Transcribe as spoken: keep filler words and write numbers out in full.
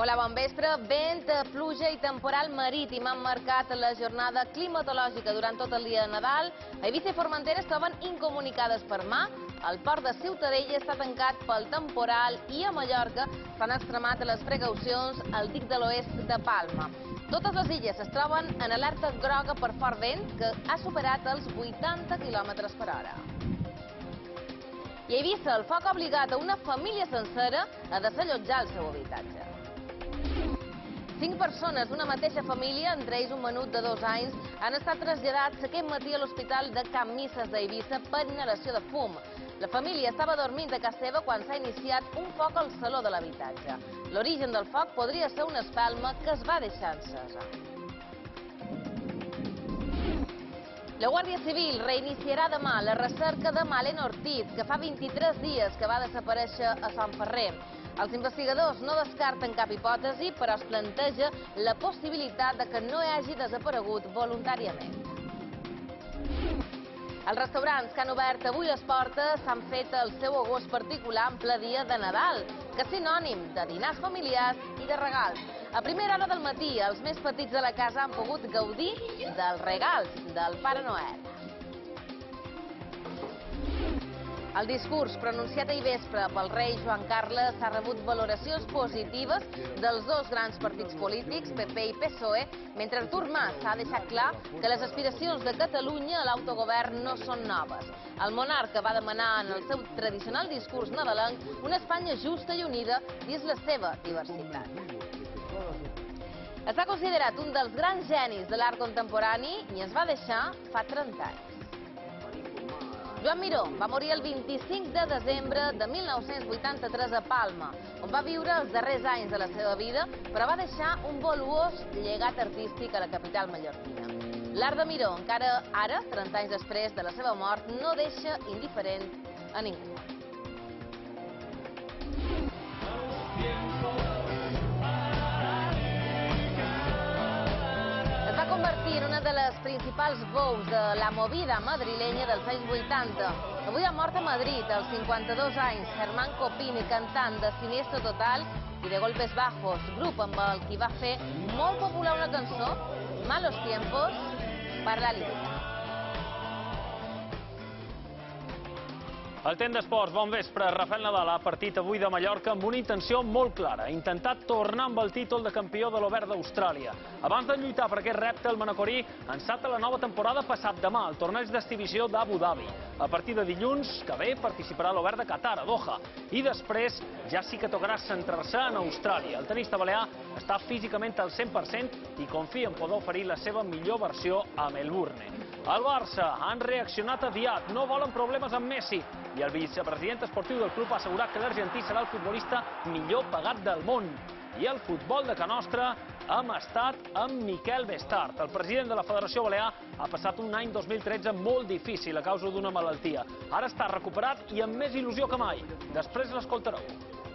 Hola, bon vespre. Vent, pluja i temporal marítim han marcat la jornada climatològica durant tot el dia de Nadal. Eivissa i Formentera es troben incomunicades per mar. El port de Ciutadella està tancat pel temporal i a Mallorca s'han extremat les precaucions al dic de l'oest de Palma. Totes les illes es troben en alerta groga per fort vent, que ha superat els vuitanta quilòmetres per hora. I a Eivissa, el foc ha obligat a una família sencera a desallotjar el seu habitatge. Cinc persones d'una mateixa família, entre ells un menut de dos anys, han estat traslladats aquest matí a l'Hospital de Can Misses d'Eivissa per inhalació de fum. La família estava dormint a casa seva quan s'ha iniciat un foc al saló de l'habitatge. L'origen del foc podria ser una espelma que es va deixar encesa. La Guàrdia Civil reiniciarà demà la recerca de Malena Ortiz, que fa vint-i-tres dies que va desaparèixer a Sant Ferrer. Els investigadors no descarten cap hipòtesi, però es planteja la possibilitat de que no hagi desaparegut voluntàriament. Els restaurants que han obert avui les portes s'han fet el seu agost particular en ple dia de Nadal, que és sinònim de dinars familiars i de regals. A primera hora del matí, els més petits de la casa han pogut gaudir dels regals del Pare Noel. El discurs pronunciat ahir vespre pel rei Joan Carles ha rebut valoracions positives dels dos grans partits polítics, P P i P S O E, mentre Artur Mas ha deixat clar que les aspiracions de Catalunya a l'autogovern no són noves. El monarca va demanar en el seu tradicional discurs nadalenc una Espanya justa i unida dins la seva diversitat. Està considerat un dels grans genis de l'art contemporani i ens va deixar fa trenta anys. Joan Miró va morir el vint-i-cinc de desembre de mil nou-cents vuitanta-tres a Palma, on va viure els darrers anys de la seva vida, però va deixar un valuós llegat artístic a la capital mallorquina. L'art de Miró, encara ara, trenta anys després de la seva mort, no deixa indiferent a ningú. Es va convertir en una de les principals veus de la movida madrilenya dels anys vuitanta. Avui ha mort a Madrid, als cinquanta-dos anys, Germán Copini, cantant de Siniestro Total i de Golpes Bajos, grup amb el qui va fer molt popular una cançó, Malos Tiempos, per la lírica. Al temps d'esports, bon vespre. Rafael Nadal ha partit avui de Mallorca amb una intenció molt clara, intentar tornar amb el títol de campió de l'Obert d'Austràlia. Abans de lluitar per aquest repte, el manacorí enceta la nova temporada passat demà al torneig d'exhibició d'Abu Dhabi. A partir de dilluns que ve participarà a l'Obert de Qatar, a Doha, i després ja sí que tocarà centrar-se en Austràlia. El tenista balear està físicament al cent per cent i confia en poder oferir la seva millor versió a Melbourne. El Barça han reaccionat aviat, no volen problemes amb Messi, i el vicepresident esportiu del club ha assegurat que l'argentí serà el futbolista millor pagat del món. I el futbol de Can Nostra hem estat amb Miquel Bestart. El president de la Federació Balear ha passat un any dos mil tretze molt difícil a causa d'una malaltia. Ara està recuperat i amb més il·lusió que mai. Després l'escoltareu.